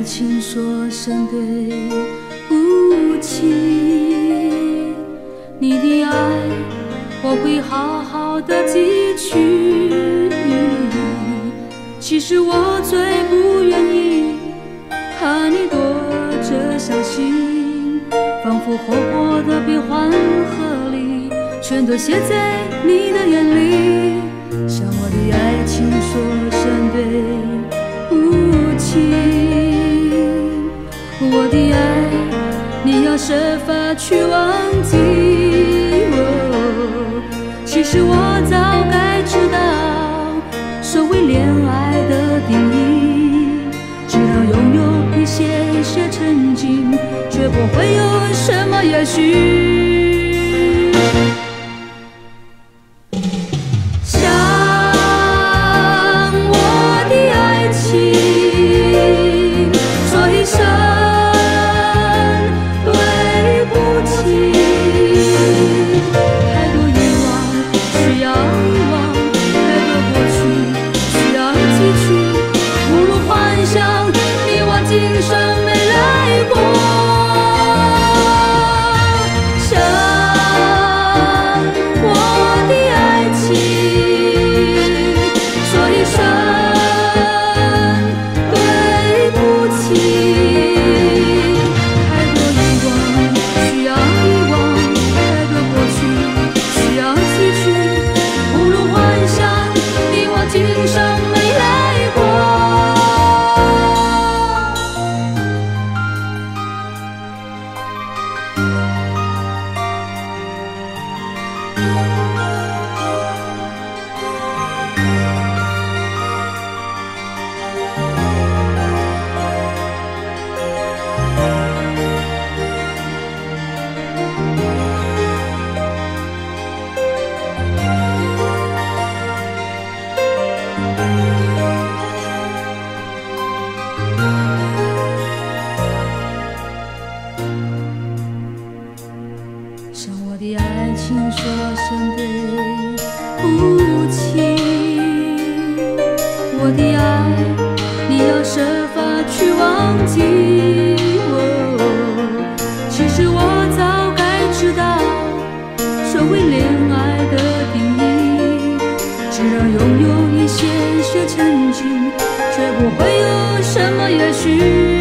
情说声对不起，你的爱我会好好的记取。其实我最不愿意看你躲着伤心，仿佛活泼的悲欢合离全都写在你的眼里。向我的爱情说声对不起，我的爱你要设法去忘记。其实我早该知道所谓恋爱的定义，只要拥有一些曾经，绝不会有什么也许。想我的爱情说一声对不起，太多遗忘需要遗忘，太多过去需要记取，不如幻想你我今生没来过。向我的爱情说声对不起，我的爱你要设法去忘记。其实我早该知道所谓恋爱的定义，只要拥有一些曾经，绝不会有什么也许。